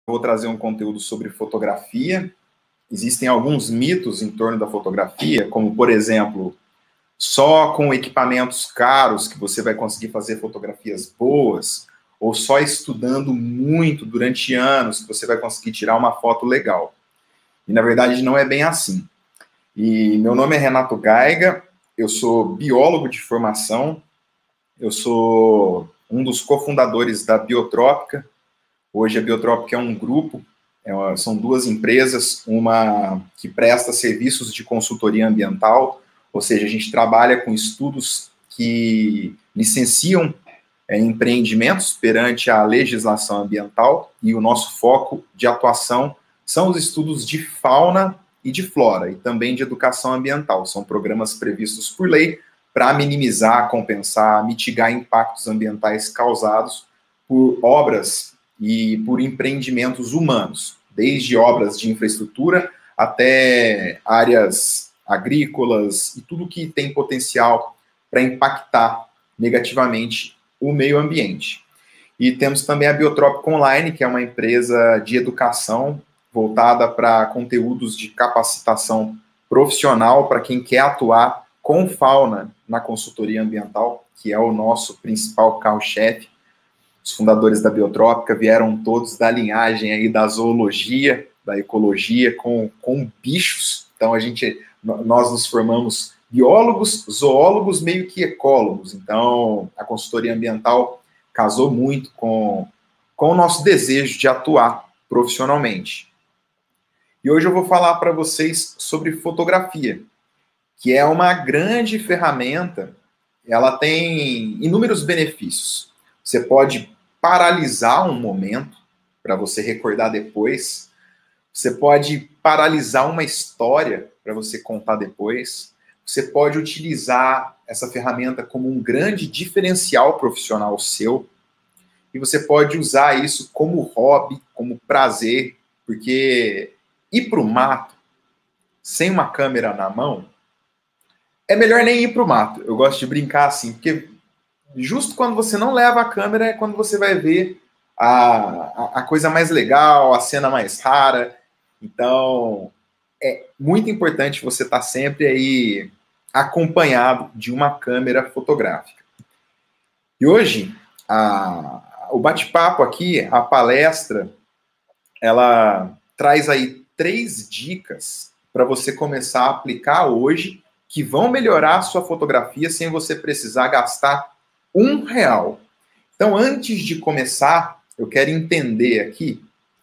vou trazer um conteúdo sobre fotografia. Existem alguns mitos em torno da fotografia, como, por exemplo, só com equipamentos caros que você vai conseguir fazer fotografias boas, ou só estudando muito durante anos que você vai conseguir tirar uma foto legal. E, na verdade, não é bem assim. E meu nome é Renato Gaiga, eu sou biólogo de formação, eu sou um dos cofundadores da Biotrópica. Hoje a Biotrópica é um grupo, são duas empresas, uma que presta serviços de consultoria ambiental, ou seja, a gente trabalha com estudos que licenciam empreendimentos perante a legislação ambiental, e o nosso foco de atuação são os estudos de fauna e de flora, e também de educação ambiental. São programas previstos por lei para minimizar, compensar, mitigar impactos ambientais causados por obras e por empreendimentos humanos, desde obras de infraestrutura até áreas agrícolas e tudo que tem potencial para impactar negativamente o meio ambiente. E temos também a Biotrópica Online, que é uma empresa de educação voltada para conteúdos de capacitação profissional para quem quer atuar com fauna na consultoria ambiental, que é o nosso principal carro-chefe. Os fundadores da Biotrópica vieram todos da linhagem aí da zoologia, da ecologia, com bichos. Então, nós nos formamos biólogos, zoólogos, meio que ecólogos. Então, a consultoria ambiental casou muito com o nosso desejo de atuar profissionalmente. E hoje eu vou falar para vocês sobre fotografia, que é uma grande ferramenta. Ela tem inúmeros benefícios. Você pode paralisar um momento para você recordar depois. Você pode paralisar uma história para você contar depois. Você pode utilizar essa ferramenta como um grande diferencial profissional seu. E você pode usar isso como hobby, como prazer, porque ir para o mato sem uma câmera na mão é melhor nem ir para o mato. Eu gosto de brincar assim, porque justo quando você não leva a câmera é quando você vai ver a coisa mais legal, a cena mais rara. Então, é muito importante você estar sempre aí acompanhado de uma câmera fotográfica. E hoje, o bate-papo aqui, a palestra, ela traz aí 3 dicas para você começar a aplicar hoje, que vão melhorar a sua fotografia sem você precisar gastar R$1. Então, antes de começar, eu quero entender aqui,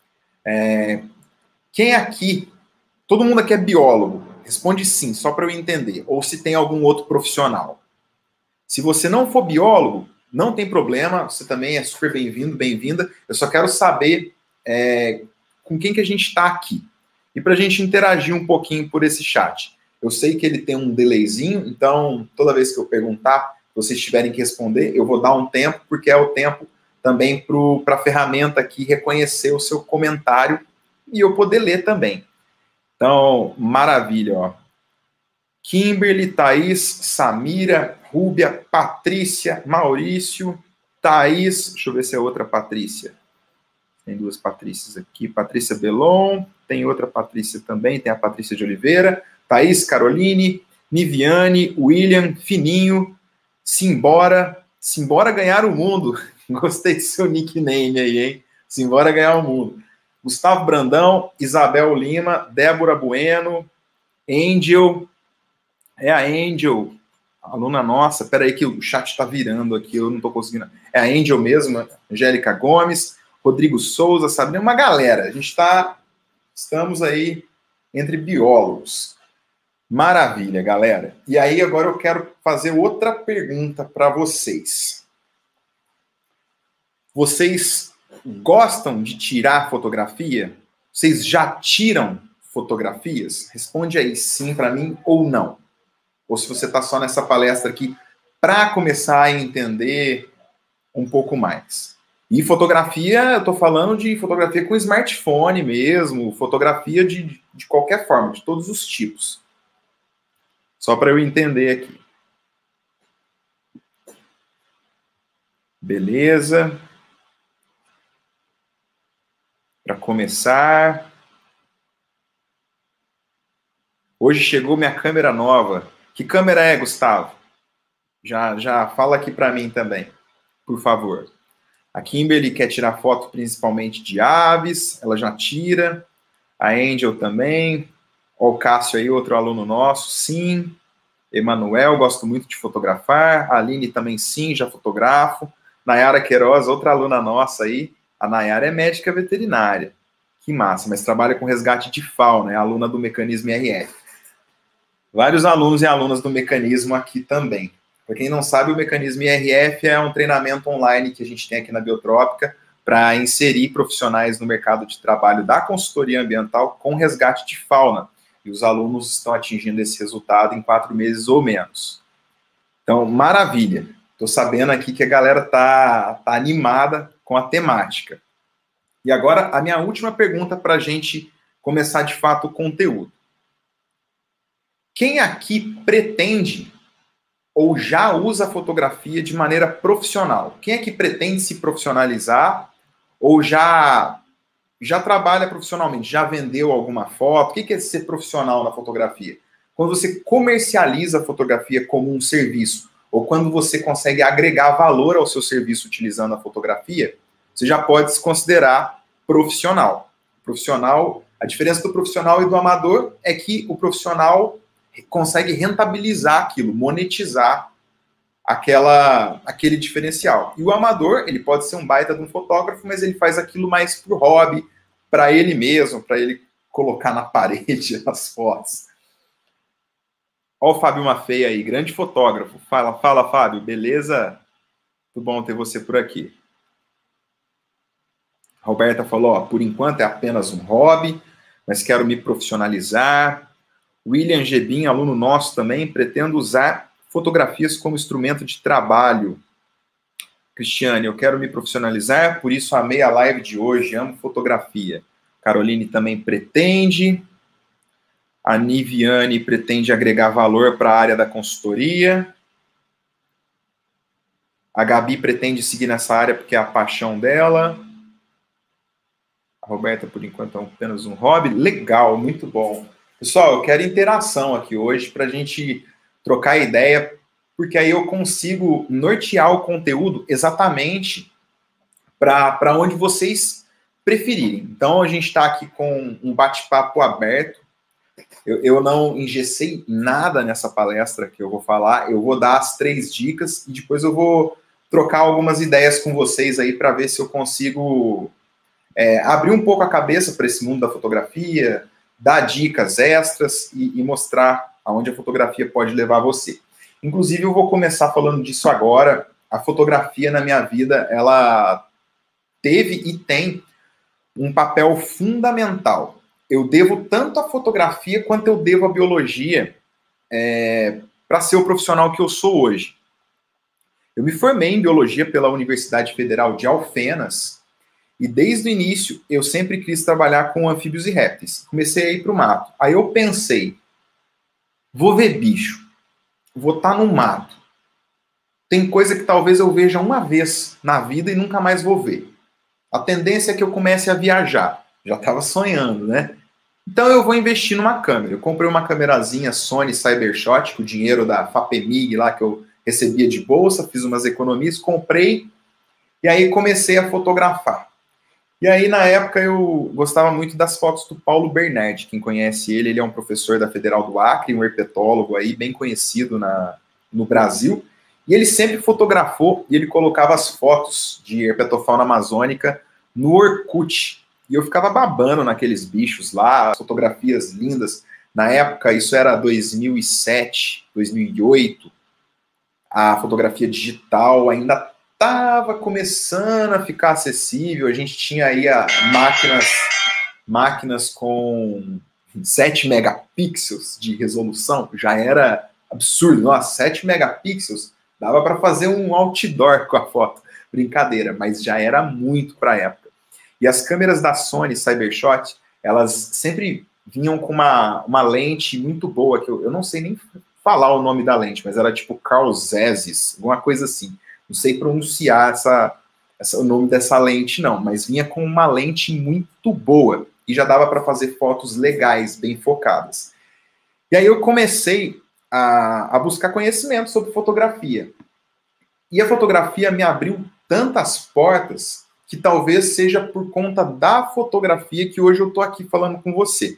quem aqui, todo mundo aqui é biólogo? Responde sim, só para eu entender. Ou se tem algum outro profissional. Se você não for biólogo, não tem problema, você também é super bem-vindo, bem-vinda. Eu só quero saber com quem que a gente está aqui. E para a gente interagir um pouquinho por esse chat. Eu sei que ele tem um delayzinho, então toda vez que eu perguntar, vocês tiverem que responder, eu vou dar um tempo, porque é o tempo também para a ferramenta aqui reconhecer o seu comentário e eu poder ler também. Então, maravilha, ó. Kimberly, Thaís, Samira, Rúbia, Patrícia, Maurício, Thaís, deixa eu ver se é outra Patrícia. Tem 2 Patrícias aqui, Patrícia Belon, tem outra Patrícia também, tem a Patrícia de Oliveira, Thaís, Caroline, Niviane, William, Fininho, Simbora ganhar o mundo. Gostei do seu nickname aí, hein? Simbora ganhar o mundo. Gustavo Brandão, Isabel Lima, Débora Bueno, Angel, a Angel, aluna nossa, peraí que o chat está virando aqui, eu não estou conseguindo. É a Angel mesmo, Angélica Gomes, Rodrigo Souza, Sabrina, uma galera. Estamos aí entre biólogos. Maravilha, galera. E aí agora eu quero fazer outra pergunta para vocês. Vocês gostam de tirar fotografia? Vocês já tiram fotografias? Responde aí sim para mim ou não. Ou se você está só nessa palestra aqui para começar a entender um pouco mais. E fotografia, eu estou falando de fotografia com smartphone mesmo, fotografia de qualquer forma, de todos os tipos. Só para eu entender aqui. Beleza. para começar. Hoje chegou minha câmera nova. Que câmera é, Gustavo? Já fala aqui para mim também, por favor. A Kimberly quer tirar foto principalmente de aves, ela já tira. A Angel também. Ó, o Cássio aí, outro aluno nosso, sim. Emanuel, gosto muito de fotografar. A Aline também, sim, já fotografo. Nayara Queiroz, outra aluna nossa aí. A Nayara é médica veterinária. Que massa, mas trabalha com resgate de fauna, é aluna do Mecanismo IRF. Vários alunos e alunas do Mecanismo aqui também. Para quem não sabe, o Mecanismo IRF é um treinamento online que a gente tem aqui na Biotrópica para inserir profissionais no mercado de trabalho da consultoria ambiental com resgate de fauna. E os alunos estão atingindo esse resultado em 4 meses ou menos. Então, maravilha. Estou sabendo aqui que a galera tá animada com a temática. E agora, a minha última pergunta para a gente começar, de fato, o conteúdo. Quem aqui pretende ou já usa a fotografia de maneira profissional? Quem é que pretende se profissionalizar ou já trabalha profissionalmente, já vendeu alguma foto? O que é ser profissional na fotografia? Quando você comercializa a fotografia como um serviço, ou quando você consegue agregar valor ao seu serviço utilizando a fotografia, você já pode se considerar profissional. Profissional, a diferença do profissional e do amador é que o profissional consegue rentabilizar aquilo, monetizar aquele diferencial. E o amador, ele pode ser um baita de um fotógrafo, mas ele faz aquilo mais pro hobby, para ele mesmo, para ele colocar na parede as fotos. Olha o Fábio Maffei aí, grande fotógrafo. Fala, Fábio, beleza? Muito bom ter você por aqui. A Roberta falou, ó, por enquanto é apenas um hobby, mas quero me profissionalizar. William Gebin, aluno nosso também, pretendo usar fotografias como instrumento de trabalho. Cristiane, eu quero me profissionalizar, por isso amei a live de hoje, amo fotografia. Caroline também pretende. A Niviane pretende agregar valor para a área da consultoria. A Gabi pretende seguir nessa área porque é a paixão dela. A Roberta, por enquanto, é apenas um hobby. Legal, muito bom. Pessoal, eu quero interação aqui hoje para a gente trocar ideia, porque aí eu consigo nortear o conteúdo exatamente para onde vocês preferirem. Então, a gente está aqui com um bate-papo aberto. Eu não engessei nada nessa palestra que eu vou falar. Eu vou dar as 3 dicas e depois eu vou trocar algumas ideias com vocês aí para ver se eu consigo abrir um pouco a cabeça para esse mundo da fotografia, dar dicas extras e mostrar aonde a fotografia pode levar você. Inclusive, eu vou começar falando disso agora. A fotografia na minha vida, ela teve e tem um papel fundamental. Eu devo tanto à fotografia quanto eu devo à biologia para ser o profissional que eu sou hoje. Eu me formei em biologia pela Universidade Federal de Alfenas e desde o início eu sempre quis trabalhar com anfíbios e répteis. Comecei a ir para o mato. Aí eu pensei, vou ver bicho, vou estar no mato. Tem coisa que talvez eu veja uma vez na vida e nunca mais vou ver. A tendência é que eu comece a viajar. Já estava sonhando, né? Então eu vou investir numa câmera. Eu comprei uma câmerazinha Sony Cybershot, com o dinheiro da Fapemig lá que eu recebia de bolsa, fiz umas economias, comprei e aí comecei a fotografar. E aí na época eu gostava muito das fotos do Paulo Bernardi. Quem conhece ele é um professor da Federal do Acre, um herpetólogo aí bem conhecido no Brasil. E ele sempre fotografou e ele colocava as fotos de herpetofauna amazônica no Orkut. E eu ficava babando naqueles bichos lá, fotografias lindas. Na época, isso era 2007, 2008. A fotografia digital ainda estava começando a ficar acessível. A gente tinha aí máquinas com 7 megapixels de resolução. Já era absurdo. Nossa, 7 megapixels dava para fazer um outdoor com a foto. Brincadeira, mas já era muito para a época. E as câmeras da Sony Cybershot, elas sempre vinham com uma lente muito boa, que eu não sei nem falar o nome da lente, mas era tipo Carl Zeiss, alguma coisa assim. Não sei pronunciar essa o nome dessa lente não, mas vinha com uma lente muito boa e já dava para fazer fotos legais, bem focadas. E aí eu comecei a buscar conhecimento sobre fotografia. E a fotografia me abriu tantas portas que talvez seja por conta da fotografia que hoje eu estou aqui falando com você.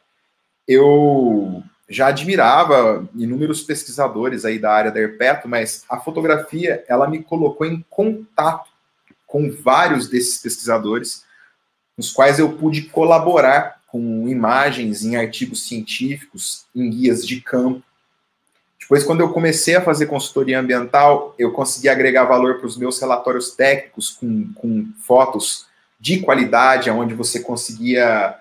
Eu já admirava inúmeros pesquisadores aí da área da Herpeto, mas a fotografia, ela me colocou em contato com vários desses pesquisadores, nos quais eu pude colaborar com imagens em artigos científicos, em guias de campo. Depois, quando eu comecei a fazer consultoria ambiental, eu consegui agregar valor para os meus relatórios técnicos com fotos de qualidade, onde você conseguia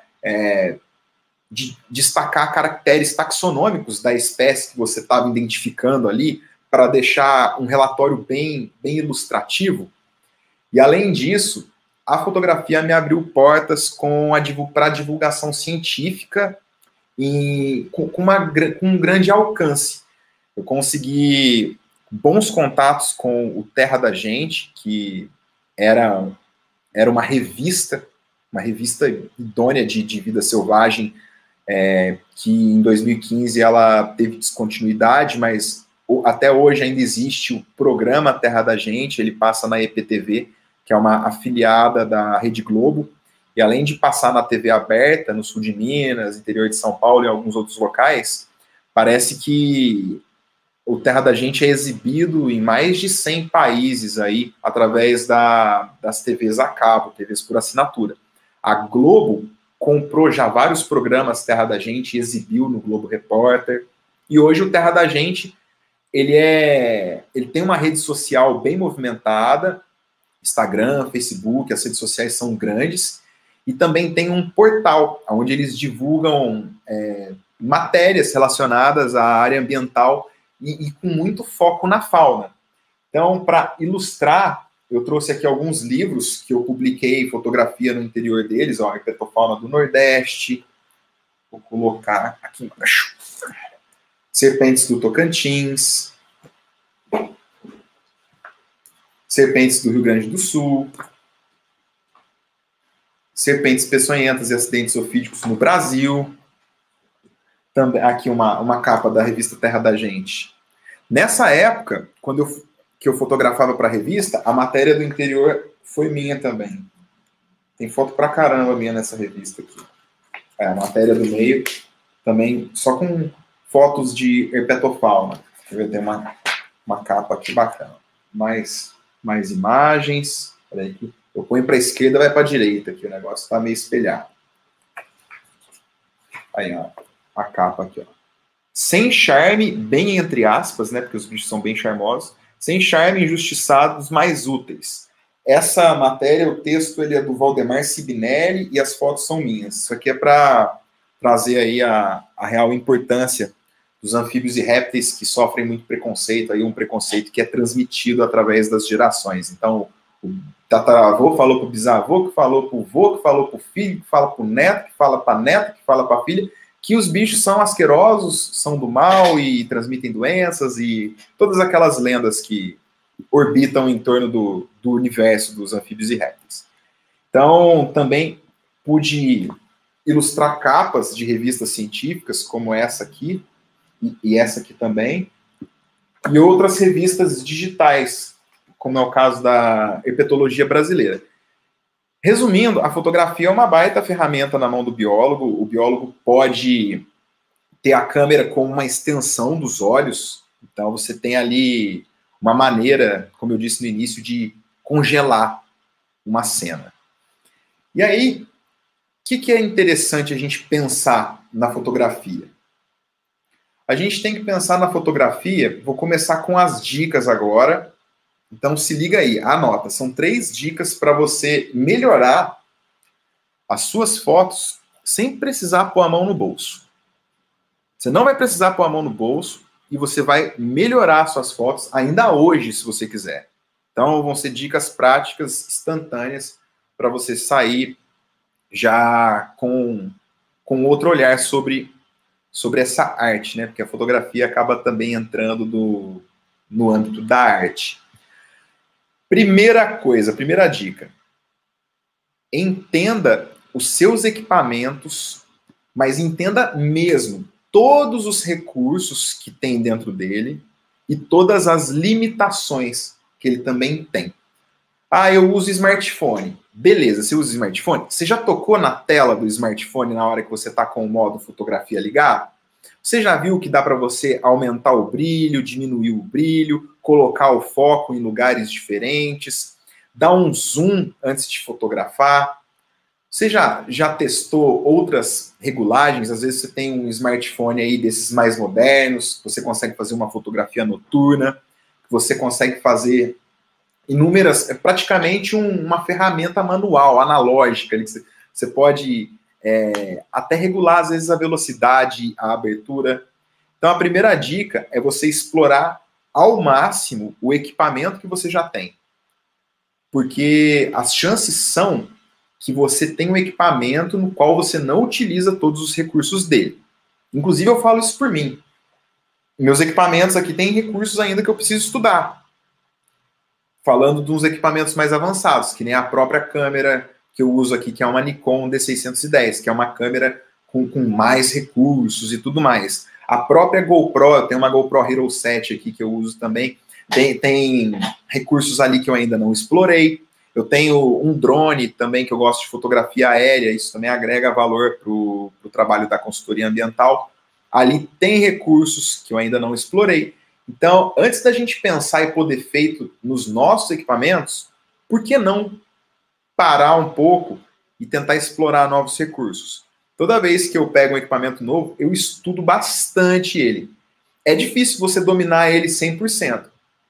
destacar caracteres taxonômicos da espécie que você estava identificando ali, para deixar um relatório bem ilustrativo. E, além disso, a fotografia me abriu portas para a divulgação científica com um grande alcance. Eu consegui bons contatos com o Terra da Gente, que era uma revista idônea de vida selvagem, que em 2015 ela teve descontinuidade, mas até hoje ainda existe o programa Terra da Gente, ele passa na EPTV, que é uma afiliada da Rede Globo, e além de passar na TV aberta, no sul de Minas, interior de São Paulo e alguns outros locais, parece que o Terra da Gente é exibido em mais de 100 países aí, através das TVs a cabo, TVs por assinatura. A Globo comprou já vários programas Terra da Gente e exibiu no Globo Repórter, e hoje o Terra da Gente, ele tem uma rede social bem movimentada, Instagram, Facebook, as redes sociais são grandes, e também tem um portal, onde eles divulgam matérias relacionadas à área ambiental e com muito foco na fauna. Então, para ilustrar, eu trouxe aqui alguns livros que eu publiquei, fotografia no interior deles, ó, Herpetofauna do Nordeste, vou colocar aqui embaixo, Serpentes do Tocantins, Serpentes do Rio Grande do Sul, Serpentes peçonhentas e acidentes ofídicos no Brasil. Também, aqui uma capa da revista Terra da Gente. Nessa época, que eu fotografava para a revista, a matéria do interior foi minha também. Tem foto pra caramba minha nessa revista aqui. A matéria do meio também, só com fotos de herpetofauna. Tem uma capa aqui bacana. Mais imagens. Peraí, que eu ponho para a esquerda, vai para a direita aqui, o negócio está meio espelhado. Aí, ó, a capa aqui, ó. Sem charme, bem entre aspas, né, porque os bichos são bem charmosos, sem charme, injustiçados, mais úteis. Essa matéria, o texto, ele é do Valdemar Sibinelli e as fotos são minhas. Isso aqui é para trazer aí a real importância dos anfíbios e répteis que sofrem muito preconceito, aí um preconceito que é transmitido através das gerações. Então, o tataravô falou para o bisavô, que falou para o vô, que falou para o filho, que fala para o neto, que fala para a neta, que fala para a filha, que os bichos são asquerosos, são do mal e transmitem doenças e todas aquelas lendas que orbitam em torno do universo dos anfíbios e répteis. Então, também pude ilustrar capas de revistas científicas, como essa aqui, e essa aqui também, e outras revistas digitais, como é o caso da Herpetologia Brasileira. Resumindo, a fotografia é uma baita ferramenta na mão do biólogo. O biólogo pode ter a câmera como uma extensão dos olhos, então você tem ali uma maneira, como eu disse no início, de congelar uma cena. E aí, o que é interessante a gente pensar na fotografia? A gente tem que pensar na fotografia, vou começar com as dicas agora. Então se liga aí, anota, são 3 dicas para você melhorar as suas fotos sem precisar pôr a mão no bolso. Você não vai precisar pôr a mão no bolso e você vai melhorar suas fotos ainda hoje, se você quiser. Então vão ser dicas práticas, instantâneas, para você sair já com outro olhar sobre essa arte, né? Porque a fotografia acaba também entrando no âmbito da arte. Primeira coisa, primeira dica. Entenda os seus equipamentos, mas entenda mesmo todos os recursos que tem dentro dele e todas as limitações que ele também tem. Ah, eu uso smartphone. Beleza, você usa smartphone? Você já tocou na tela do smartphone na hora que você está com o modo fotografia ligado? Você já viu que dá para você aumentar o brilho, diminuir o brilho, colocar o foco em lugares diferentes, dar um zoom antes de fotografar? Você já testou outras regulagens? Às vezes você tem um smartphone aí desses mais modernos, você consegue fazer uma fotografia noturna, você consegue fazer inúmeras, é praticamente uma ferramenta manual, analógica, que você pode até regular, às vezes, a velocidade, a abertura. Então, a primeira dica é você explorar ao máximo o equipamento que você já tem. Porque as chances são que você tem um equipamento no qual você não utiliza todos os recursos dele. Inclusive, eu falo isso por mim. Meus equipamentos aqui têm recursos ainda que eu preciso estudar. Falando de uns equipamentos mais avançados, que nem a própria câmera que eu uso aqui, que é uma Nikon D610, que é uma câmera com mais recursos e tudo mais. A própria GoPro, eu tenho uma GoPro Hero 7 aqui que eu uso também, tem recursos ali que eu ainda não explorei. Eu tenho um drone também que eu gosto de fotografia aérea, isso também agrega valor para o trabalho da consultoria ambiental. Ali tem recursos que eu ainda não explorei. Então, antes da gente pensar e pôr defeito nos nossos equipamentos, por que não parar um pouco e tentar explorar novos recursos? Toda vez que eu pego um equipamento novo, eu estudo bastante ele. É difícil você dominar ele 100%,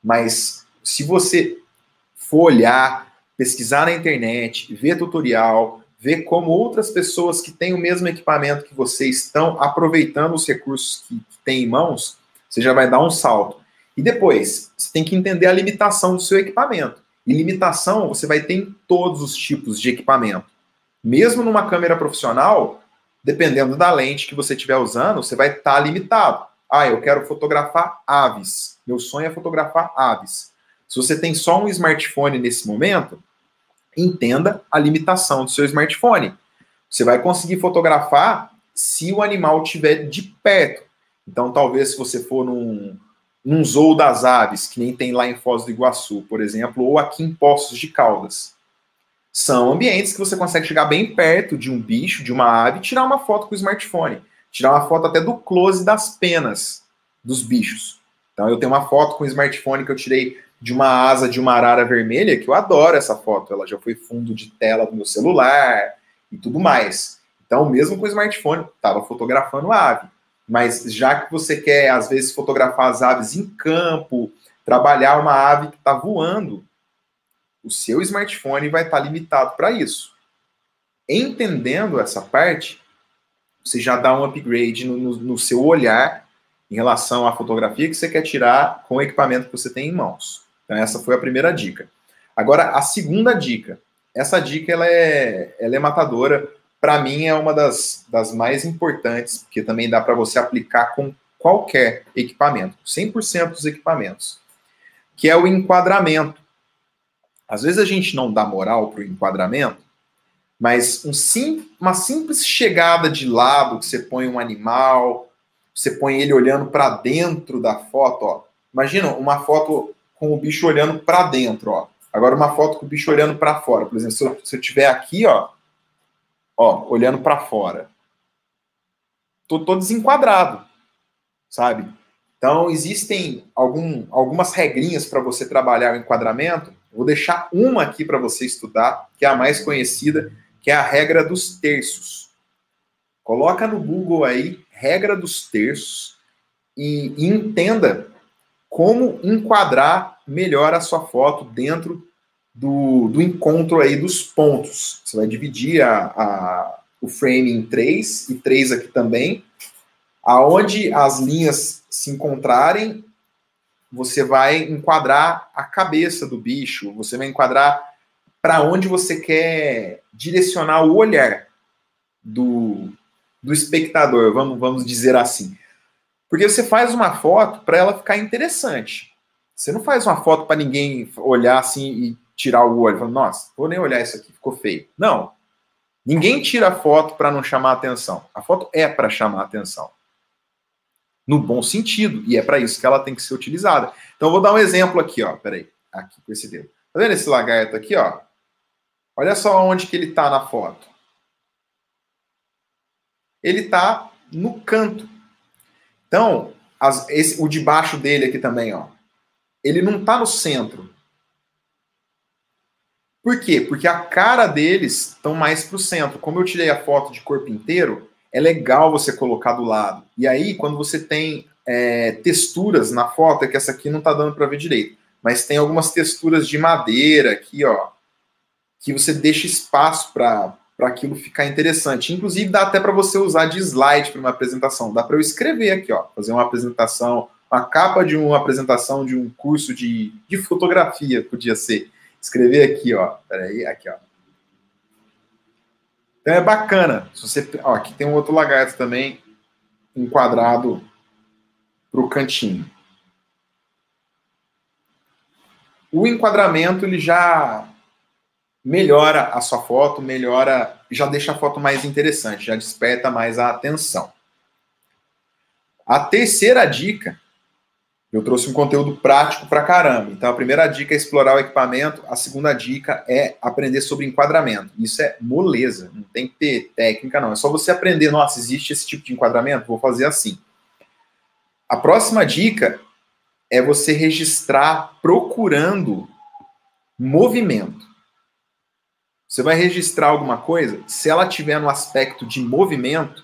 mas se você for olhar, pesquisar na internet, ver tutorial, ver como outras pessoas que têm o mesmo equipamento que você estão aproveitando os recursos que têm em mãos, você já vai dar um salto. E depois, você tem que entender a limitação do seu equipamento. E limitação você vai ter em todos os tipos de equipamento. Mesmo numa câmera profissional, dependendo da lente que você estiver usando, você vai estar limitado. Ah, eu quero fotografar aves. Meu sonho é fotografar aves. Se você tem só um smartphone nesse momento, entenda a limitação do seu smartphone. Você vai conseguir fotografar se o animal estiver de perto. Então, talvez se você for num zoo das aves, que nem tem lá em Foz do Iguaçu, por exemplo, ou aqui em Poços de Caldas. São ambientes que você consegue chegar bem perto de um bicho, de uma ave, e tirar uma foto com o smartphone. Tirar uma foto até do close das penas dos bichos. Então, eu tenho uma foto com o smartphone que eu tirei de uma asa de uma arara vermelha, que eu adoro essa foto. Ela já foi fundo de tela do meu celular e tudo mais. Então, mesmo com o smartphone, estava fotografando a ave. Mas já que você quer, às vezes, fotografar as aves em campo, trabalhar uma ave que está voando, o seu smartphone vai estar limitado para isso. Entendendo essa parte, você já dá um upgrade no seu olhar em relação à fotografia que você quer tirar com o equipamento que você tem em mãos. Então, essa foi a primeira dica. Agora, a segunda dica. Essa dica ela é matadora. Para mim, é uma das mais importantes, porque também dá para você aplicar com qualquer equipamento, 100% dos equipamentos, que é o enquadramento. Às vezes a gente não dá moral para o enquadramento, mas uma simples chegada de lado, que você põe um animal, você põe ele olhando para dentro da foto, ó. Imagina uma foto com o bicho olhando para dentro, ó. Agora uma foto com o bicho olhando para fora. Por exemplo, se eu estiver aqui, ó, olhando para fora. Tô desenquadrado, sabe? Então, existem algumas regrinhas para você trabalhar o enquadramento. Vou deixar uma aqui para você estudar, que é a mais conhecida, que é a regra dos terços. Coloca no Google aí, regra dos terços, e entenda como enquadrar melhor a sua foto dentro do encontro aí dos pontos. Você vai dividir o frame em 3, e 3 aqui também. Aonde as linhas se encontrarem, você vai enquadrar a cabeça do bicho, você vai enquadrar para onde você quer direcionar o olhar do espectador, vamos dizer assim. Porque você faz uma foto para ela ficar interessante. Você não faz uma foto para ninguém olhar assim e tirar o olho, falando, nossa, vou nem olhar isso aqui, ficou feio. Não. Ninguém tira a foto para não chamar a atenção. A foto é para chamar a atenção. No bom sentido. E é para isso que ela tem que ser utilizada. Então, eu vou dar um exemplo aqui, ó. Peraí. Aqui com esse dedo. Tá vendo esse lagarto aqui, ó? Olha só onde que ele está na foto. Ele está no canto. Então, o de baixo dele aqui também, ó. Ele não está no centro. Por quê? Porque a cara deles estão mais para o centro. Como eu tirei a foto de corpo inteiro, é legal você colocar do lado. E aí, quando você tem texturas na foto, é que essa aqui não está dando para ver direito, mas tem algumas texturas de madeira aqui, ó, que você deixa espaço para aquilo ficar interessante. Inclusive, dá até para você usar de slide para uma apresentação. Dá para eu escrever aqui, ó, fazer uma apresentação, uma capa de uma apresentação de um curso de fotografia, podia ser. Escrever aqui, ó. Peraí, aqui, ó. Então é bacana. Se você, ó, aqui tem um outro lagarto também, enquadrado para o cantinho. O enquadramento, ele já melhora a sua foto, melhora, já deixa a foto mais interessante, já desperta mais a atenção. A terceira dica, eu trouxe um conteúdo prático pra caramba. Então, a primeira dica é explorar o equipamento. A segunda dica é aprender sobre enquadramento. Isso é moleza, não tem que ter técnica, não. É só você aprender, nossa, existe esse tipo de enquadramento? Vou fazer assim. A próxima dica é você registrar procurando movimento. Você vai registrar alguma coisa, se ela tiver no aspecto de movimento,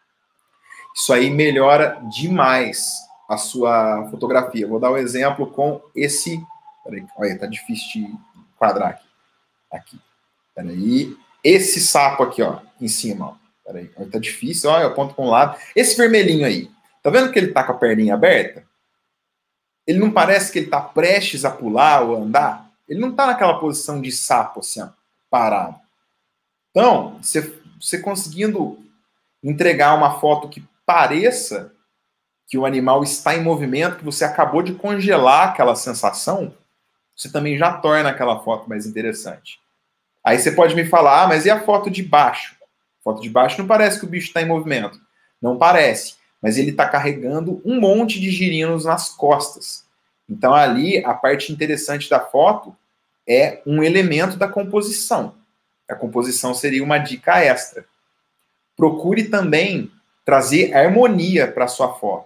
isso aí melhora demais a sua fotografia. Vou dar um exemplo com esse... Peraí, olha, tá difícil de enquadrar aqui. Aqui. Peraí. Esse sapo aqui, ó, em cima, ó. Peraí, tá difícil, ó, eu aponto para um lado. Esse vermelhinho aí, tá vendo que ele tá com a perninha aberta? Ele não parece que ele tá prestes a pular ou andar? Ele não tá naquela posição de sapo, assim, ó, parado. Então, você conseguindo entregar uma foto que pareça que o animal está em movimento, que você acabou de congelar aquela sensação, você também já torna aquela foto mais interessante. Aí você pode me falar, mas e a foto de baixo? A foto de baixo não parece que o bicho está em movimento. Não parece, mas ele está carregando um monte de girinos nas costas. Então ali, a parte interessante da foto é um elemento da composição. A composição seria uma dica extra. Procure também trazer harmonia para a sua foto.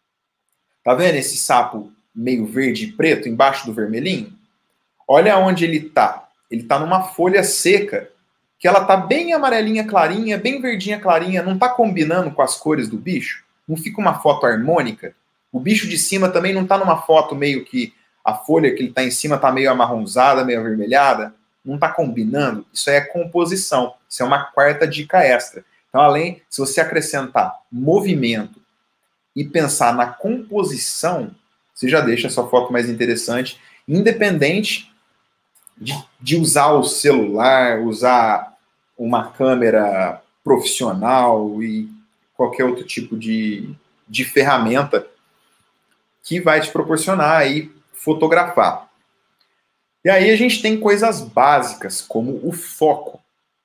Tá vendo esse sapo meio verde e preto embaixo do vermelhinho? Olha onde ele tá. Ele tá numa folha seca, que ela tá bem amarelinha clarinha, bem verdinha clarinha, não tá combinando com as cores do bicho? Não fica uma foto harmônica? O bicho de cima também não tá numa foto meio que a folha que ele tá em cima tá meio amarronzada, meio avermelhada? Não tá combinando? Isso aí é composição. Isso é uma quarta dica extra. Então, além, se você acrescentar movimento e pensar na composição, você já deixa a sua foto mais interessante, independente de usar o celular, usar uma câmera profissional e qualquer outro tipo de ferramenta que vai te proporcionar aí fotografar. E aí a gente tem coisas básicas, como o foco.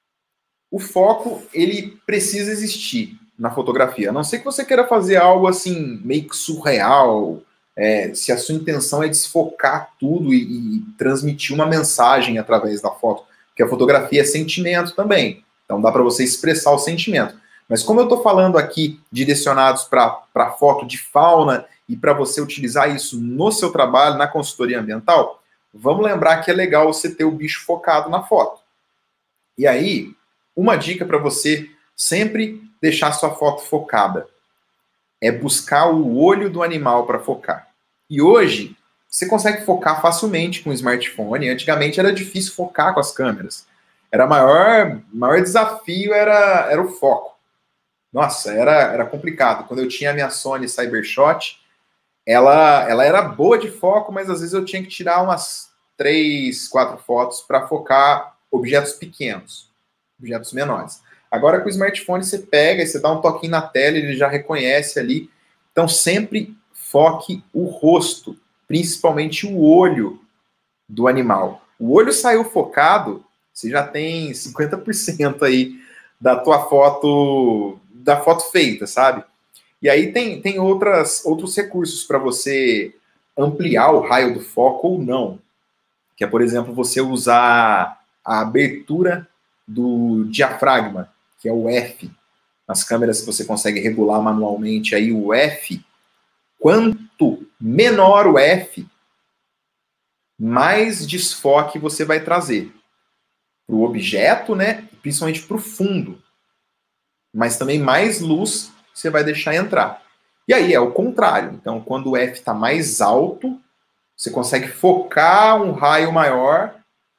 O foco, ele precisa existir na fotografia. A não ser que você queira fazer algo assim, meio que surreal, se a sua intenção é desfocar tudo e transmitir uma mensagem através da foto, porque a fotografia é sentimento também, então dá para você expressar o sentimento. Mas como eu estou falando aqui direcionados para foto de fauna e para você utilizar isso no seu trabalho, na consultoria ambiental, vamos lembrar que é legal você ter o bicho focado na foto. E aí, uma dica para você sempre deixar sua foto focada é buscar o olho do animal para focar. E hoje, você consegue focar facilmente com o smartphone. Antigamente era difícil focar com as câmeras. Era maior desafio era o foco. Nossa, era complicado. Quando eu tinha a minha Sony Cybershot, ela era boa de foco, mas às vezes eu tinha que tirar umas 3, 4 fotos para focar objetos pequenos, objetos menores. Agora com o smartphone você pega e você dá um toquinho na tela, ele já reconhece ali. Então sempre foque o rosto, principalmente o olho do animal. O olho saiu focado, você já tem 50% aí da tua foto, da foto feita, sabe? E aí tem outros recursos para você ampliar o raio do foco ou não. Que é, por exemplo, você usar a abertura do diafragma, que é o F. Nas câmeras que você consegue regular manualmente aí o F. Quanto menor o F, mais desfoque você vai trazer para o objeto, né? Principalmente para o fundo. Mas também mais luz você vai deixar entrar. E aí é o contrário. Então, quando o F está mais alto, você consegue focar um raio maior,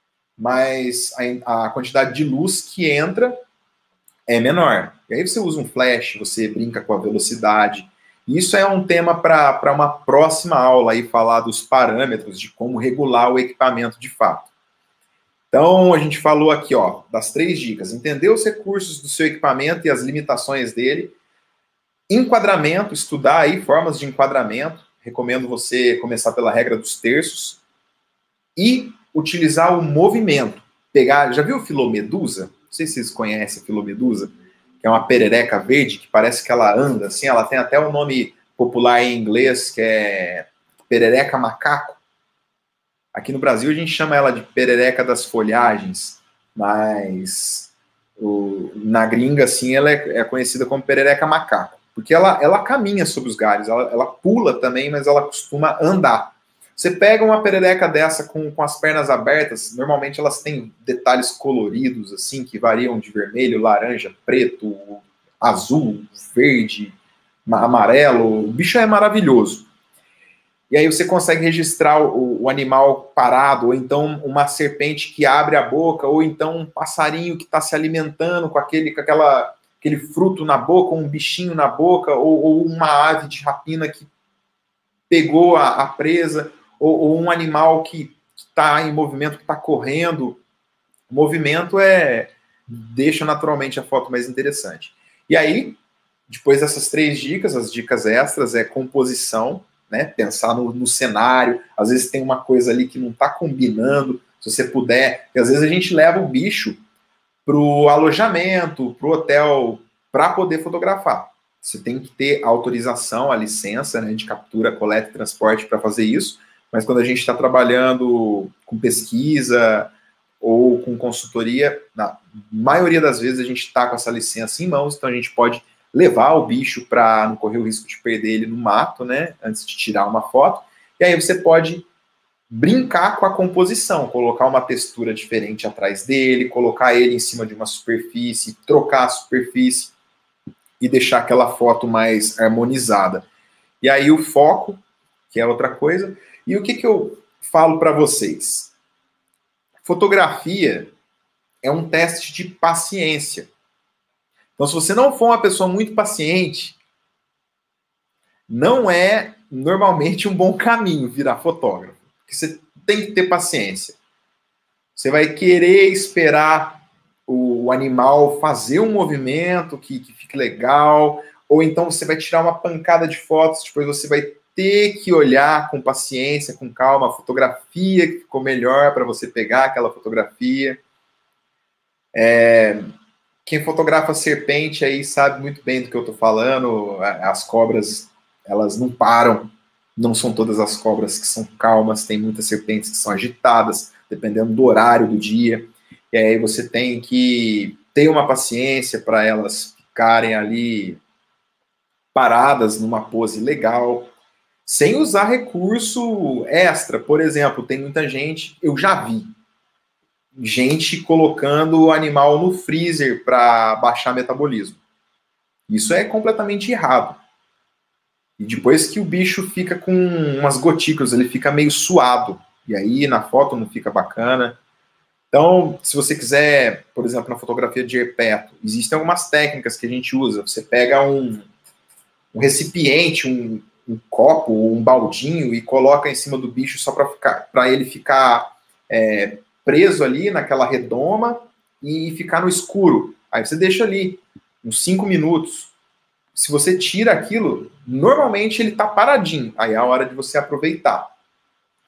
mas a quantidade de luz que entra é menor. E aí você usa um flash, você brinca com a velocidade. Isso é um tema para uma próxima aula aí, falar dos parâmetros de como regular o equipamento de fato. Então, a gente falou aqui, ó, das 3 dicas. Entender os recursos do seu equipamento e as limitações dele. Enquadramento, estudar aí formas de enquadramento. Recomendo você começar pela regra dos terços. E utilizar o movimento. Pegar, já viu filomedusa? Não sei se vocês conhecem a filomedusa, que é uma perereca verde que parece que ela anda assim, ela tem até um nome popular em inglês, que é perereca macaco. Aqui no Brasil a gente chama ela de perereca das folhagens, mas na gringa, assim, ela é conhecida como perereca macaco, porque ela caminha sobre os galhos, ela pula também, mas ela costuma andar. Você pega uma perereca dessa com as pernas abertas, normalmente elas têm detalhes coloridos, assim, que variam de vermelho, laranja, preto, azul, verde, amarelo. O bicho é maravilhoso. E aí você consegue registrar o animal parado, ou então uma serpente que abre a boca, ou então um passarinho que está se alimentando com aquele fruto na boca, ou um bichinho na boca, ou uma ave de rapina que pegou a presa, ou um animal que está em movimento, que está correndo. O movimento deixa naturalmente a foto mais interessante. E aí, depois dessas 3 dicas, as dicas extras é composição, né? Pensar no cenário. Às vezes tem uma coisa ali que não está combinando. Se você puder, porque às vezes a gente leva o bicho para o alojamento, para o hotel, para poder fotografar. Você tem que ter autorização, a licença, né, de captura, coleta e transporte para fazer isso. Mas quando a gente está trabalhando com pesquisa ou com consultoria, na maioria das vezes a gente está com essa licença em mãos, então a gente pode levar o bicho para não correr o risco de perder ele no mato, né, antes de tirar uma foto. E aí você pode brincar com a composição, colocar uma textura diferente atrás dele, colocar ele em cima de uma superfície, trocar a superfície e deixar aquela foto mais harmonizada. E aí o foco, que é outra coisa. E o que eu falo para vocês? Fotografia é um teste de paciência. Então, se você não for uma pessoa muito paciente, não é normalmente um bom caminho virar fotógrafo. Porque você tem que ter paciência. Você vai querer esperar o animal fazer um movimento que fique legal, ou então você vai tirar uma pancada de fotos, depois você vai ter que olhar com paciência, com calma, a fotografia que ficou melhor para você pegar aquela fotografia. Quem fotografa serpente aí sabe muito bem do que eu estou falando. As cobras, elas não param. Não são todas as cobras que são calmas. Tem muitas serpentes que são agitadas, dependendo do horário do dia. E aí você tem que ter uma paciência para elas ficarem ali paradas numa pose legal, sem usar recurso extra. Por exemplo, tem muita gente, eu já vi, gente colocando o animal no freezer para baixar metabolismo. Isso é completamente errado. E depois que o bicho fica com umas gotículas, ele fica meio suado. E aí na foto não fica bacana. Então, se você quiser, por exemplo, na fotografia de perto, existem algumas técnicas que a gente usa. Você pega um recipiente, um copo ou um baldinho e coloca em cima do bicho só para ele ficar preso ali naquela redoma e ficar no escuro. Aí você deixa ali uns 5 minutos. Se você tira aquilo, normalmente ele está paradinho. Aí é a hora de você aproveitar.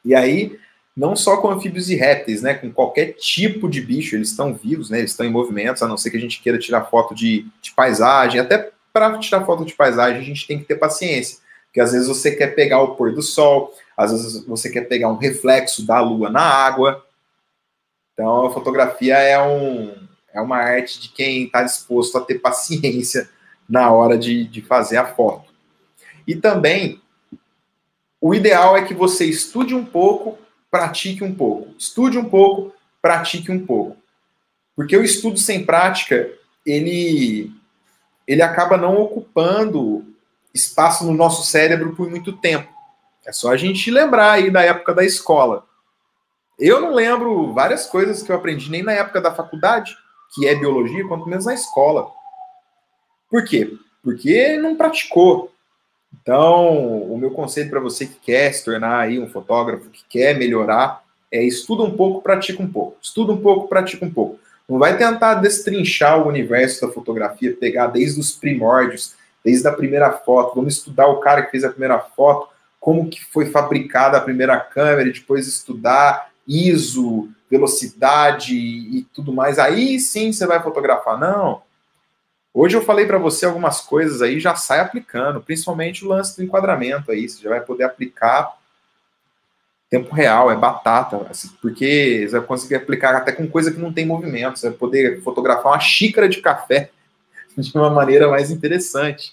E aí, não só com anfíbios e répteis, né? Com qualquer tipo de bicho, eles estão vivos, né? Eles estão em movimentos, a não ser que a gente queira tirar foto de paisagem. Até para tirar foto de paisagem, a gente tem que ter paciência. Porque às vezes você quer pegar o pôr do sol, às vezes você quer pegar um reflexo da lua na água. Então, a fotografia é uma arte de quem está disposto a ter paciência na hora de fazer a foto. E também, o ideal é que você estude um pouco, pratique um pouco. Estude um pouco, pratique um pouco. Porque o estudo sem prática, ele acaba não ocupando espaço no nosso cérebro por muito tempo. É só a gente lembrar aí da época da escola. Eu não lembro várias coisas que eu aprendi nem na época da faculdade, que é biologia, quanto menos na escola. Por quê? Porque não praticou. Então, o meu conselho para você que quer se tornar aí um fotógrafo, que quer melhorar, é estuda um pouco, pratica um pouco. Estuda um pouco, pratica um pouco. Não vai tentar destrinchar o universo da fotografia, pegar desde os primórdios, desde a primeira foto. Vamos estudar o cara que fez a primeira foto, como que foi fabricada a primeira câmera, e depois estudar ISO, velocidade e tudo mais. Aí sim você vai fotografar. Não. Hoje eu falei para você algumas coisas aí, já sai aplicando, principalmente o lance do enquadramento aí, você já vai poder aplicar tempo real, é batata, assim, porque você vai conseguir aplicar até com coisa que não tem movimento, você vai poder fotografar uma xícara de café de uma maneira mais interessante.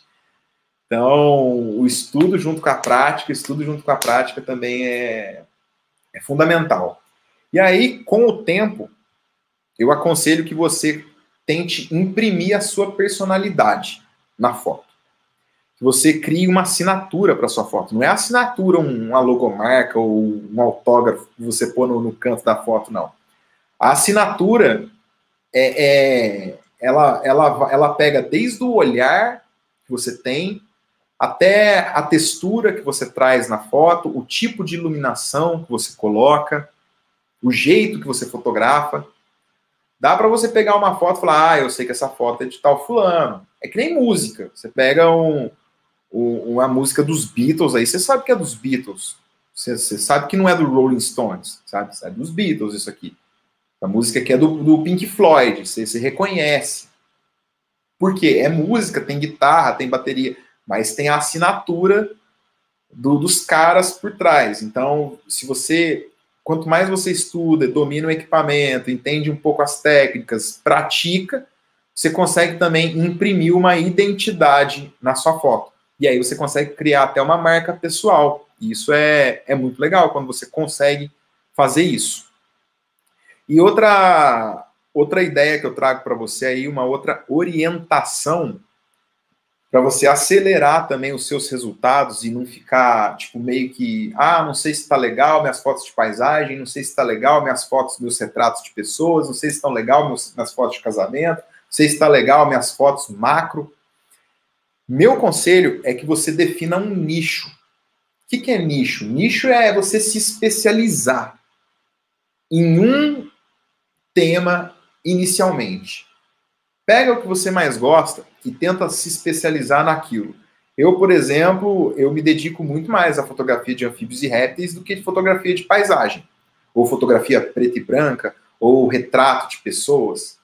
Então, o estudo junto com a prática também é fundamental. E aí, com o tempo, eu aconselho que você tente imprimir a sua personalidade na foto. Que você crie uma assinatura para sua foto. Não é assinatura, uma logomarca ou um autógrafo que você pôr no canto da foto, não. A assinatura, ela pega desde o olhar que você tem, até a textura que você traz na foto, o tipo de iluminação que você coloca, o jeito que você fotografa. Dá para você pegar uma foto e falar, eu sei que essa foto é de tal fulano. É que nem música. Você pega uma música dos Beatles aí, você sabe que é dos Beatles. Você sabe que não é do Rolling Stones, sabe? É dos Beatles isso aqui. A música aqui é do Pink Floyd, você reconhece. Por quê? É música, tem guitarra, tem bateria, mas tem a assinatura dos caras por trás. Então, quanto mais você estuda, domina o equipamento, entende um pouco as técnicas, pratica, você consegue também imprimir uma identidade na sua foto. E aí você consegue criar até uma marca pessoal. E isso é muito legal quando você consegue fazer isso. E outra ideia que eu trago para você aí, uma outra orientação para você acelerar também os seus resultados e não ficar, tipo, meio que, não sei se está legal minhas fotos de paisagem, não sei se está legal minhas fotos, meus retratos de pessoas, não sei se estão legal minhas fotos de casamento, não sei se está legal minhas fotos macro. Meu conselho é que você defina um nicho. O que é nicho? Nicho é você se especializar em um tema inicialmente. Pega o que você mais gosta e tenta se especializar naquilo. Eu, por exemplo, eu me dedico muito mais à fotografia de anfíbios e répteis do que de fotografia de paisagem, ou fotografia preta e branca, ou retrato de pessoas.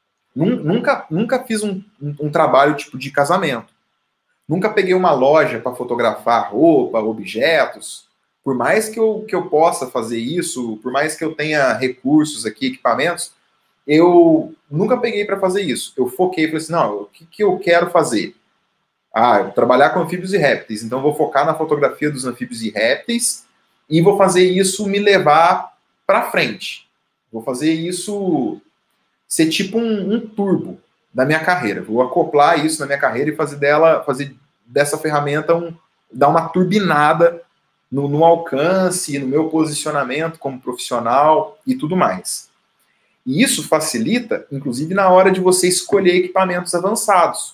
Nunca fiz um trabalho tipo de casamento. Nunca peguei uma loja para fotografar roupa, objetos. Por mais que eu possa fazer isso, por mais que eu tenha recursos aqui, equipamentos, eu nunca peguei para fazer isso. Eu foquei e falei assim, não, o que eu quero fazer? Trabalhar com anfíbios e répteis. Então, vou focar na fotografia dos anfíbios e répteis e vou fazer isso me levar para frente. Vou fazer isso ser tipo um turbo da minha carreira. Vou acoplar isso na minha carreira e fazer dessa ferramenta dar uma turbinada no alcance, no meu posicionamento como profissional e tudo mais. E isso facilita, inclusive, na hora de você escolher equipamentos avançados.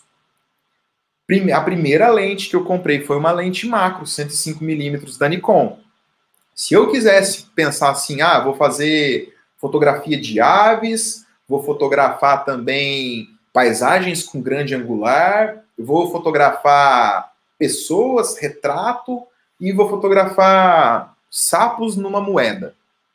A primeira lente que eu comprei foi uma lente macro, 105mm da Nikon. Se eu quisesse pensar assim, vou fazer fotografia de aves, vou fotografar também paisagens com grande angular, vou fotografar pessoas, retrato, e vou fotografar sapos numa moeda.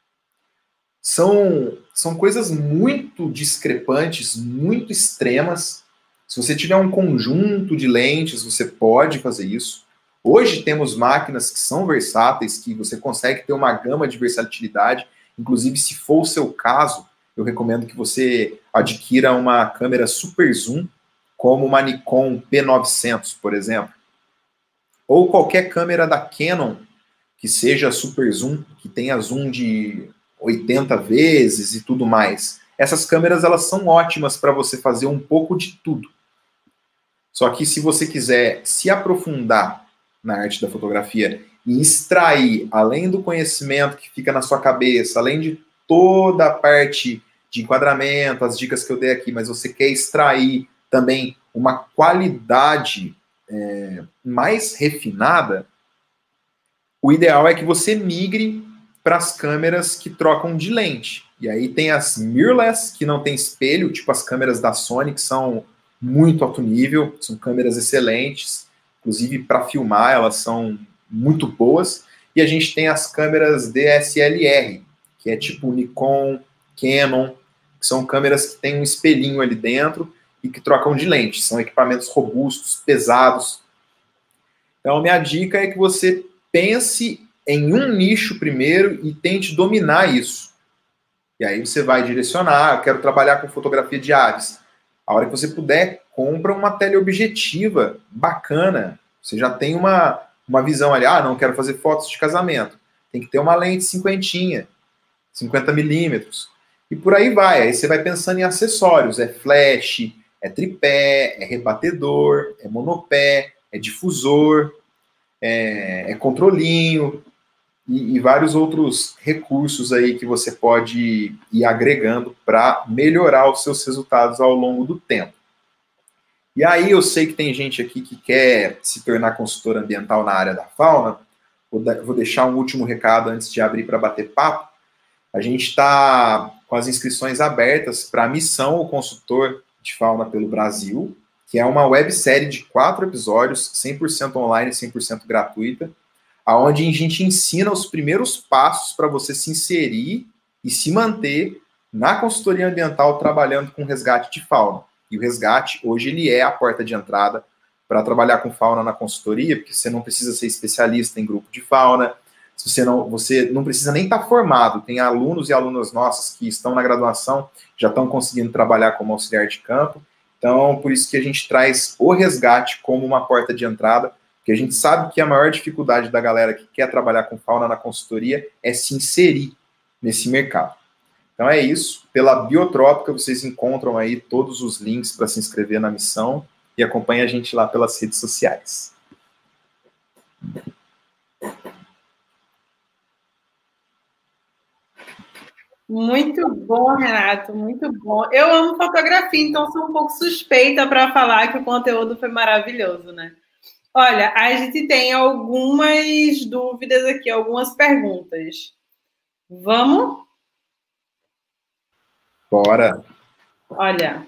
São coisas muito discrepantes, muito extremas. Se você tiver um conjunto de lentes, você pode fazer isso. Hoje temos máquinas que são versáteis, que você consegue ter uma gama de versatilidade. Inclusive, se for o seu caso, eu recomendo que você adquira uma câmera super zoom, como uma Nikon P900, por exemplo. Ou qualquer câmera da Canon, que seja super zoom, que tenha zoom de 80 vezes e tudo mais. Essas câmeras, elas são ótimas para você fazer um pouco de tudo. Só que se você quiser se aprofundar na arte da fotografia e extrair, além do conhecimento que fica na sua cabeça, além de toda a parte de enquadramento, as dicas que eu dei aqui, mas você quer extrair também uma qualidade mais refinada, o ideal é que você migre para as câmeras que trocam de lente. E aí tem as mirrorless, que não tem espelho, tipo as câmeras da Sony, que são muito alto nível, são câmeras excelentes, inclusive para filmar elas são muito boas. E a gente tem as câmeras DSLR, que é tipo Nikon, Canon, que são câmeras que têm um espelhinho ali dentro e que trocam de lente. São equipamentos robustos, pesados. Então, minha dica é que você pense em um nicho primeiro e tente dominar isso. E aí você vai direcionar, eu quero trabalhar com fotografia de aves. A hora que você puder, compra uma teleobjetiva bacana. Você já tem uma visão ali, não quero fazer fotos de casamento. Tem que ter uma lente cinquentinha, 50 milímetros. E por aí vai. Aí você vai pensando em acessórios. É flash, é tripé, é rebatedor, é monopé, é difusor, é controlinho e vários outros recursos aí que você pode ir agregando para melhorar os seus resultados ao longo do tempo. E aí eu sei que tem gente aqui que quer se tornar consultor ambiental na área da fauna. Vou deixar um último recado antes de abrir para bater papo. A gente está com as inscrições abertas para a missão O Consultor de Fauna pelo Brasil, que é uma websérie de 4 episódios, 100% online, 100% gratuita, onde a gente ensina os primeiros passos para você se inserir e se manter na consultoria ambiental trabalhando com resgate de fauna. E o resgate, hoje, ele é a porta de entrada para trabalhar com fauna na consultoria, porque você não precisa ser especialista em grupo de fauna, você não precisa nem estar formado. Tem alunos e alunas nossas que estão na graduação, já estão conseguindo trabalhar como auxiliar de campo. Então, por isso que a gente traz o resgate como uma porta de entrada, porque a gente sabe que a maior dificuldade da galera que quer trabalhar com fauna na consultoria é se inserir nesse mercado. Então é isso. Pela Biotrópica, vocês encontram aí todos os links para se inscrever na missão e acompanhe a gente lá pelas redes sociais. Muito bom, Renato, muito bom. Eu amo fotografia, então sou um pouco suspeita para falar que o conteúdo foi maravilhoso, né? Olha, a gente tem algumas dúvidas aqui, algumas perguntas. Vamos? Bora! Olha,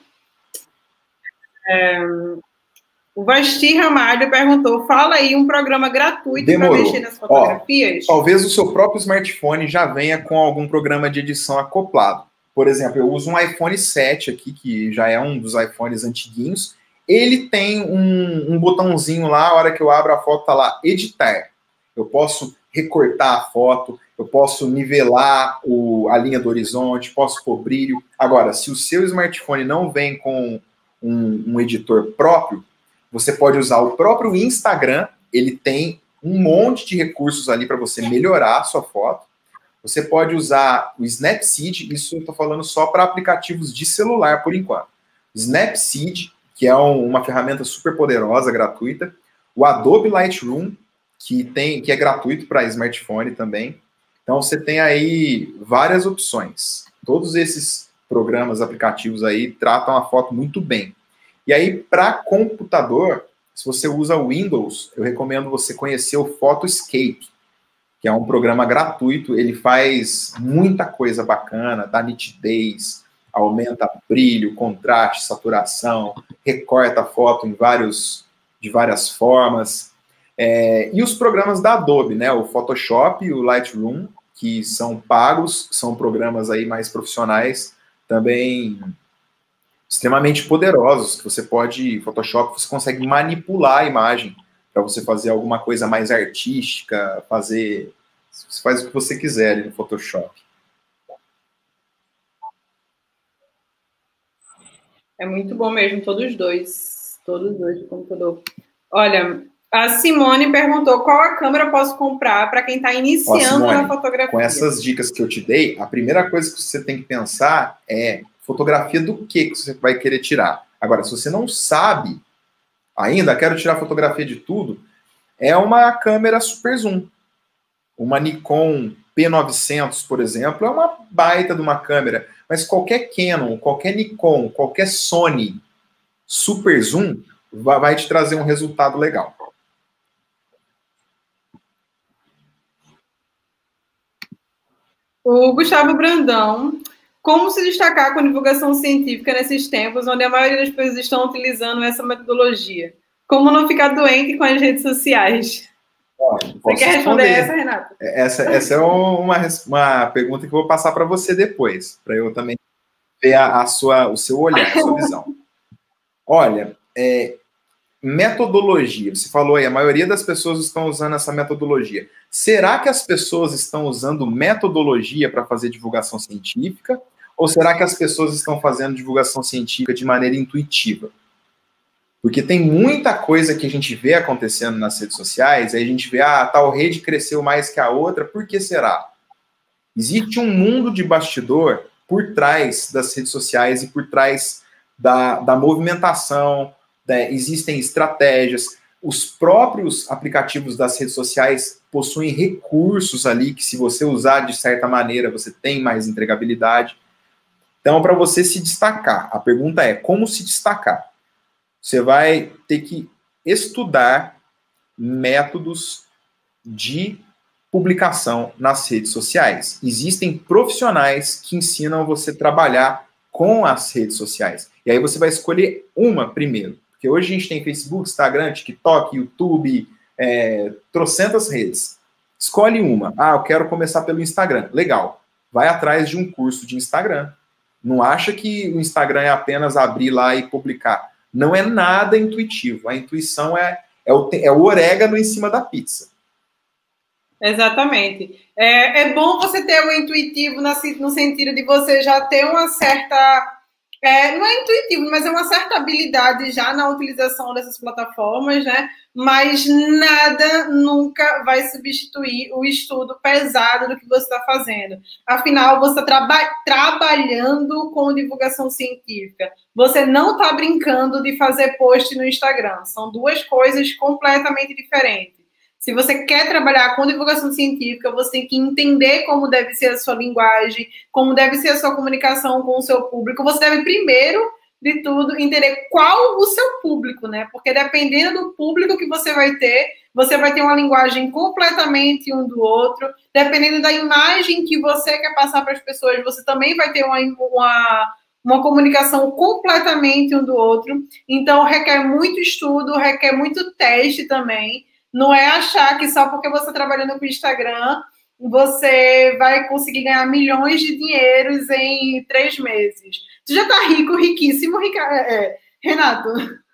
o Vasti Ramalho perguntou, fala aí um programa gratuito para mexer nas fotografias. Talvez o seu próprio smartphone já venha com algum programa de edição acoplado. Por exemplo, eu uso um iPhone 7 aqui, que já é um dos iPhones antiguinhos. Ele tem um botãozinho lá, a hora que eu abro a foto, tá lá, editar. Eu posso recortar a foto, eu posso nivelar a linha do horizonte, posso pôr brilho. Agora, se o seu smartphone não vem com um editor próprio, você pode usar o próprio Instagram, ele tem um monte de recursos ali para você melhorar a sua foto. Você pode usar o Snapseed, isso eu estou falando só para aplicativos de celular por enquanto. Snapseed, que é uma ferramenta super poderosa, gratuita. O Adobe Lightroom, que é gratuito para smartphone também. Então você tem aí várias opções. Todos esses programas, aplicativos aí, tratam a foto muito bem. E aí, para computador, se você usa o Windows, eu recomendo você conhecer o Photoscape, que é um programa gratuito. Ele faz muita coisa bacana, dá nitidez, aumenta brilho, contraste, saturação, recorta a foto de várias formas. E os programas da Adobe, né? O Photoshop e o Lightroom, que são pagos, são programas aí mais profissionais, também extremamente poderosos, que você pode, Photoshop, você consegue manipular a imagem para você fazer alguma coisa mais artística, você faz o que você quiser ali no Photoshop. É muito bom mesmo, todos os dois do computador. Olha, a Simone perguntou qual a câmera eu posso comprar para quem está iniciando na fotografia. Com essas dicas que eu te dei, a primeira coisa que você tem que pensar é fotografia do que você vai querer tirar. Agora, se você não sabe ainda, quero tirar fotografia de tudo, é uma câmera super zoom. Uma Nikon P900, por exemplo, é uma baita de uma câmera, mas qualquer Canon, qualquer Nikon, qualquer Sony super zoom vai te trazer um resultado legal. O Gustavo Brandão, como se destacar com divulgação científica nesses tempos onde a maioria das pessoas estão utilizando essa metodologia? Como não ficar doente com as redes sociais? Você quer responder essa, Renato? Essa é uma pergunta que eu vou passar para você depois, para eu também ver o seu olhar, a sua visão. Olha, metodologia. Você falou aí, a maioria das pessoas estão usando essa metodologia. Será que as pessoas estão usando metodologia para fazer divulgação científica? Ou será que as pessoas estão fazendo divulgação científica de maneira intuitiva? Porque tem muita coisa que a gente vê acontecendo nas redes sociais, aí a gente vê, tal rede cresceu mais que a outra, por que será? Existe um mundo de bastidor por trás das redes sociais e por trás da movimentação, existem estratégias, os próprios aplicativos das redes sociais possuem recursos ali que, se você usar de certa maneira, você tem mais entregabilidade. Então, para você se destacar, a pergunta é, como se destacar? Você vai ter que estudar métodos de publicação nas redes sociais. Existem profissionais que ensinam você a trabalhar com as redes sociais. E aí você vai escolher uma primeiro. Porque hoje a gente tem Facebook, Instagram, TikTok, YouTube, trocentas redes. Escolhe uma. Eu quero começar pelo Instagram. Legal. Vai atrás de um curso de Instagram. Não acha que o Instagram é apenas abrir lá e publicar. Não é nada intuitivo. A intuição é o orégano em cima da pizza. Exatamente. É bom você ter o intuitivo no sentido de você já ter uma certa... não é intuitivo, mas é uma certa habilidade já na utilização dessas plataformas, né? Mas nada nunca vai substituir o estudo pesado do que você está fazendo. Afinal, você está trabalhando com divulgação científica. Você não está brincando de fazer post no Instagram. São duas coisas completamente diferentes. Se você quer trabalhar com divulgação científica, você tem que entender como deve ser a sua linguagem, como deve ser a sua comunicação com o seu público. Você deve, primeiro de tudo, entender qual o seu público, né? Porque dependendo do público que você vai ter uma linguagem completamente um do outro. Dependendo da imagem que você quer passar para as pessoas, você também vai ter uma comunicação completamente um do outro. Então, requer muito estudo, requer muito teste também. Não é achar que só porque você está trabalhando com o Instagram, você vai conseguir ganhar milhões de dinheiros em 3 meses. Você já está rico, riquíssimo, Renato?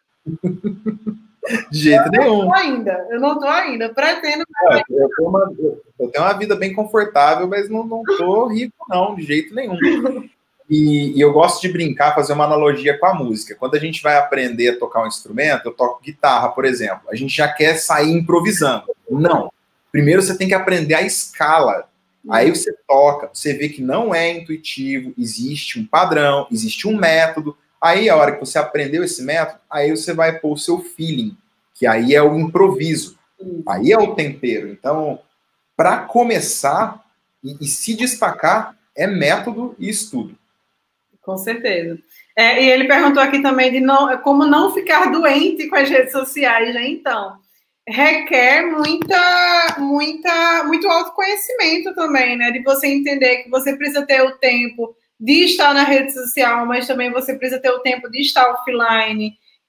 De jeito nenhum. Eu não estou ainda. Pretendo. Eu tenho uma vida bem confortável, mas não estou rico, não, de jeito nenhum. E eu gosto de brincar, fazer uma analogia com a música. Quando a gente vai aprender a tocar um instrumento, eu toco guitarra, por exemplo, a gente já quer sair improvisando. Não. Primeiro você tem que aprender a escala. Aí você toca, você vê que não é intuitivo, existe um padrão, existe um método. Aí, a hora que você aprendeu esse método, aí você vai pôr o seu feeling, que aí é o improviso. Aí é o tempero. Então, para começar e se destacar, é método e estudo. Com certeza. E ele perguntou aqui também de como não ficar doente com as redes sociais, né? Então, requer muito autoconhecimento também, né? De você entender que você precisa ter o tempo de estar na rede social, mas também você precisa ter o tempo de estar offline.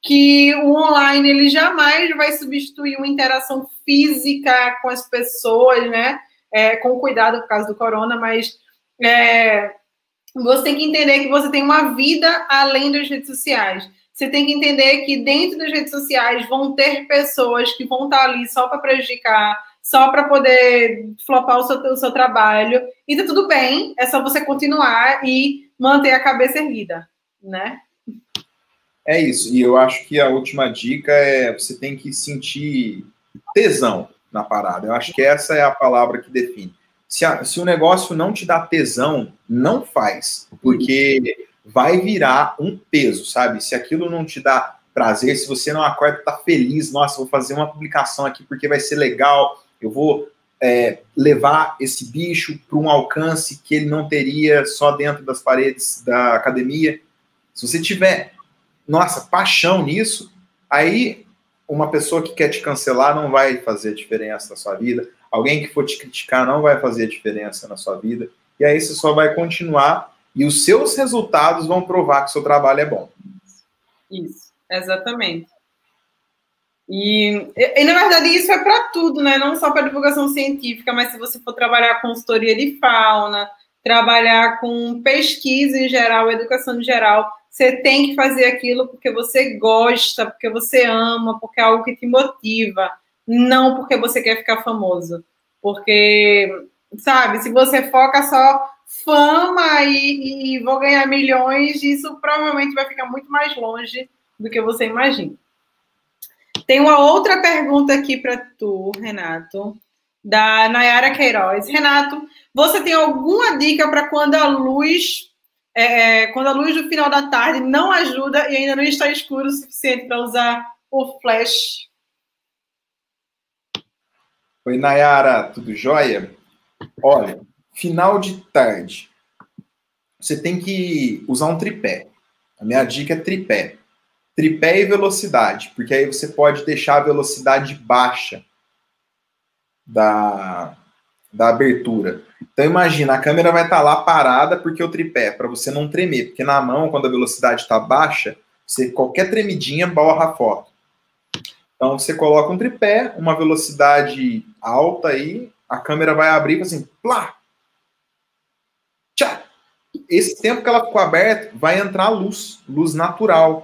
que o online ele jamais vai substituir uma interação física com as pessoas, né? Com cuidado por causa do corona, mas você tem que entender que você tem uma vida além das redes sociais. Você tem que entender que dentro das redes sociais vão ter pessoas que vão estar ali só para prejudicar, só para poder flopar o seu trabalho. E tá tudo bem, é só você continuar e manter a cabeça erguida, né? É isso. E eu acho que a última dica é você tem que sentir tesão na parada. Eu acho que essa é a palavra que define. Se o negócio não te dá tesão, não faz, porque vai virar um peso, sabe? Se aquilo não te dá prazer, se você não acorda, tá feliz, nossa, vou fazer uma publicação aqui porque vai ser legal, eu vou levar esse bicho para um alcance que ele não teria só dentro das paredes da academia. Se você tiver, nossa, paixão nisso, aí uma pessoa que quer te cancelar não vai fazer diferença na sua vida, alguém que for te criticar não vai fazer diferença na sua vida, e aí você só vai continuar e os seus resultados vão provar que o seu trabalho é bom. Isso, exatamente. E na verdade, isso é para tudo, né? Não só para divulgação científica, mas se você for trabalhar com consultoria de fauna, trabalhar com pesquisa em geral, educação em geral, você tem que fazer aquilo porque você gosta, porque você ama, porque é algo que te motiva, não porque você quer ficar famoso. Porque, sabe, se você foca só fama e vou ganhar milhões, isso provavelmente vai ficar muito mais longe do que você imagina. Tem uma outra pergunta aqui para tu, Renato, da Nayara Queiroz. Renato, você tem alguma dica para quando a luz do final da tarde não ajuda e ainda não está escuro o suficiente para usar o flash? Oi, Nayara, tudo jóia? Olha, final de tarde, você tem que usar um tripé. A minha dica é tripé. Tripé e velocidade, porque aí você pode deixar a velocidade baixa da abertura. Então, imagina, a câmera vai estar lá parada porque o tripé, para você não tremer, porque na mão, quando a velocidade está baixa, qualquer tremidinha borra a foto. Então, você coloca um tripé, uma velocidade alta aí, a câmera vai abrir e assim, plá! Tchá! Esse tempo que ela ficou aberta, vai entrar luz natural.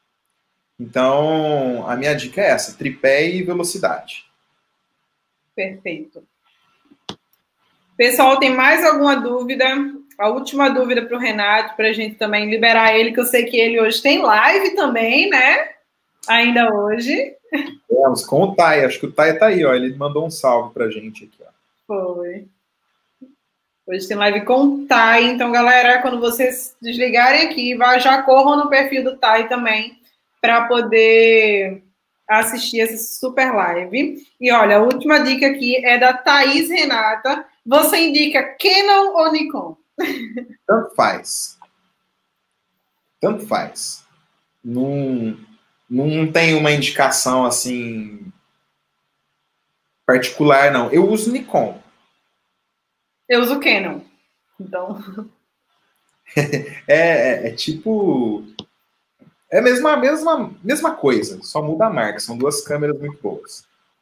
Então, a minha dica é essa, tripé e velocidade. Perfeito. Pessoal, tem mais alguma dúvida? A última dúvida para o Renato, para a gente também liberar ele, que eu sei que ele hoje tem live também, né? Ainda hoje. Vamos com o Thay, acho que o Thay tá aí, ó. Ele mandou um salve pra gente aqui, ó. Foi. Hoje tem live com o Thay, então, galera, quando vocês desligarem aqui, já corram no perfil do Thay também, para poder assistir essa super live. E olha, a última dica aqui é da Thaís Renata. Você indica Canon ou Nikon? Tanto faz. Tanto faz. Não tem uma indicação assim particular, não. Eu uso Nikon. Eu uso Canon. Então. Tipo. É a mesma coisa, só muda a marca. São duas câmeras muito boas.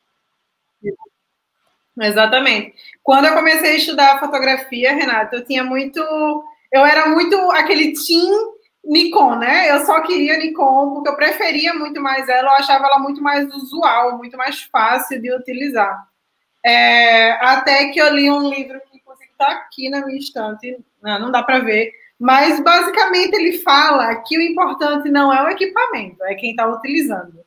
Exatamente. Quando eu comecei a estudar fotografia, Renato, eu era muito aquele team Nikon, né? Eu só queria Nikon porque eu preferia muito mais ela, eu achava ela muito mais usual, muito mais fácil de utilizar. Até que eu li um livro que inclusive está aqui na minha estante, não dá para ver, mas basicamente ele fala que o importante não é o equipamento, é quem está utilizando.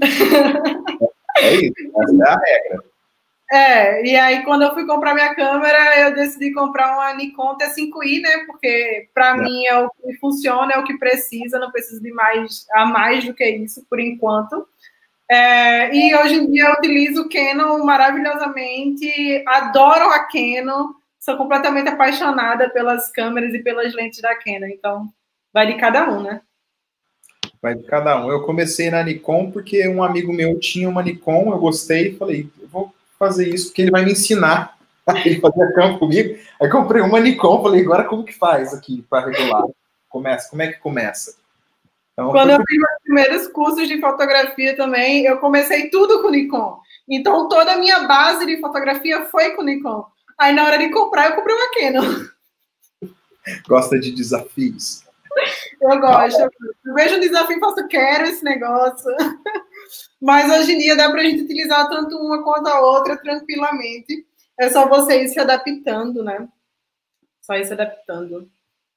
É isso, essa é a regra. E aí quando eu fui comprar minha câmera, eu decidi comprar uma Nikon T5i, né? Porque para mim é o que funciona, é o que precisa, não preciso de mais do que isso, por enquanto. E hoje em dia eu utilizo o Canon maravilhosamente, adoro a Canon, sou completamente apaixonada pelas câmeras e pelas lentes da Canon, então vai de cada um, né? Vai de cada um. Eu comecei na Nikon porque um amigo meu tinha uma Nikon, eu gostei e falei, eu vou fazer isso porque ele vai me ensinar. Ele fazia campo comigo, aí comprei uma Nikon, falei, agora como que faz aqui para regular? Como é que começa? Então, quando eu fiz meus primeiros cursos de fotografia também, eu comecei tudo com Nikon. Então, toda a minha base de fotografia foi com Nikon. Aí, na hora de comprar, eu comprei uma Canon. Gosta de desafios. Eu gosto. Eu vejo um desafio e faço, quero esse negócio. Mas, hoje em dia, dá para a gente utilizar tanto uma quanto a outra tranquilamente. É só você ir se adaptando, né? Só ir se adaptando.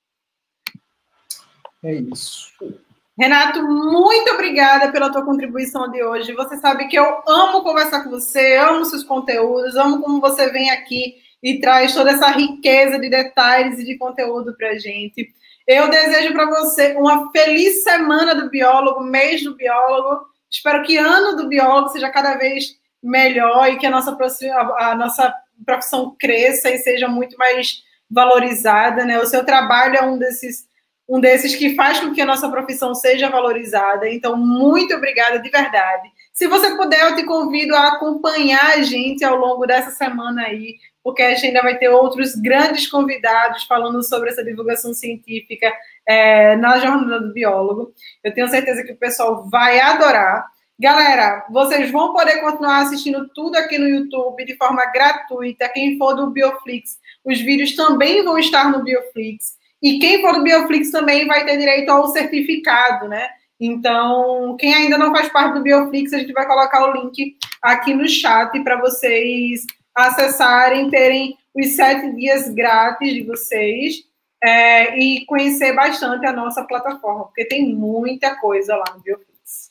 É isso. Renato, muito obrigada pela tua contribuição de hoje. Você sabe que eu amo conversar com você, amo seus conteúdos, amo como você vem aqui e traz toda essa riqueza de detalhes e de conteúdo para a gente. Eu desejo para você uma feliz semana do biólogo, mês do biólogo. Espero que ano do biólogo seja cada vez melhor e que a nossa profissão cresça e seja muito mais valorizada, né? O seu trabalho é um desses que faz com que a nossa profissão seja valorizada. Então, muito obrigada de verdade. Se você puder, eu te convido a acompanhar a gente ao longo dessa semana aí, porque a gente ainda vai ter outros grandes convidados falando sobre essa divulgação científica na Jornada do Biólogo. Eu tenho certeza que o pessoal vai adorar. Galera, vocês vão poder continuar assistindo tudo aqui no YouTube de forma gratuita. Quem for do Bioflix, os vídeos também vão estar no Bioflix. E quem for do Bioflix também vai ter direito ao certificado, né? Então, quem ainda não faz parte do Bioflix, a gente vai colocar o link aqui no chat para vocês acessarem, terem os 7 dias grátis de vocês e conhecer bastante a nossa plataforma, porque tem muita coisa lá no Bioflix.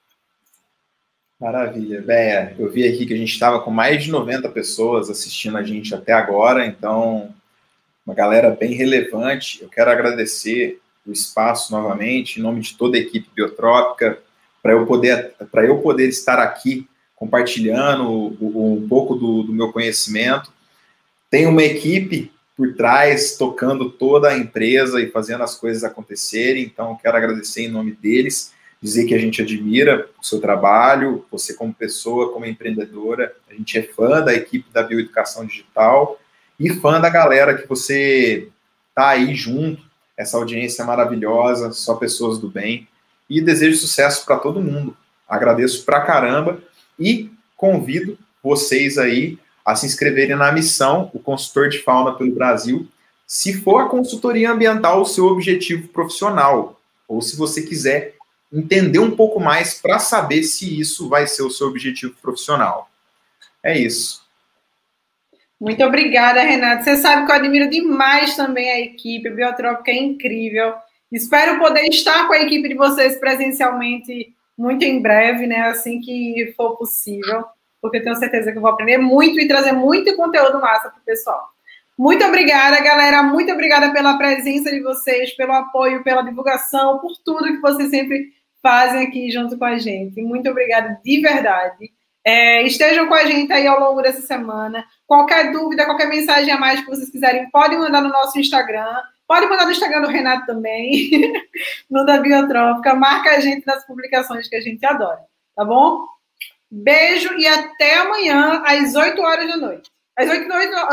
Maravilha. Bem, eu vi aqui que a gente estava com mais de 90 pessoas assistindo a gente até agora, então... uma galera bem relevante. Eu quero agradecer o espaço novamente, em nome de toda a equipe biotrópica, para eu poder estar aqui compartilhando um pouco do meu conhecimento. Tem uma equipe por trás, tocando toda a empresa e fazendo as coisas acontecerem, então eu quero agradecer em nome deles, dizer que a gente admira o seu trabalho, você como pessoa, como empreendedora, a gente é fã da equipe da Bioeducação Digital, e fã da galera que você tá aí junto, essa audiência maravilhosa, só pessoas do bem, e desejo sucesso para todo mundo. Agradeço pra caramba e convido vocês aí a se inscreverem na missão, o consultor de fauna pelo Brasil, se for a consultoria ambiental o seu objetivo profissional, ou se você quiser entender um pouco mais para saber se isso vai ser o seu objetivo profissional. É isso. Muito obrigada, Renato. Você sabe que eu admiro demais também a equipe. A Biotrópica é incrível. Espero poder estar com a equipe de vocês presencialmente muito em breve, né? Assim que for possível, porque eu tenho certeza que eu vou aprender muito e trazer muito conteúdo massa para o pessoal. Muito obrigada, galera. Muito obrigada pela presença de vocês, pelo apoio, pela divulgação, por tudo que vocês sempre fazem aqui junto com a gente. Muito obrigada de verdade. Estejam com a gente aí ao longo dessa semana. Qualquer dúvida, qualquer mensagem a mais que vocês quiserem, podem mandar no nosso Instagram. Pode mandar no Instagram do Renato também, no da Biotrópica. Marca a gente nas publicações que a gente adora, tá bom? Beijo e até amanhã, às 8 horas da noite. Às 8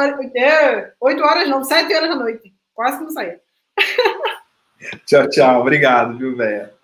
horas não, 7 horas da noite. Quase que não saía. Tchau, tchau. Obrigado, viu, velho?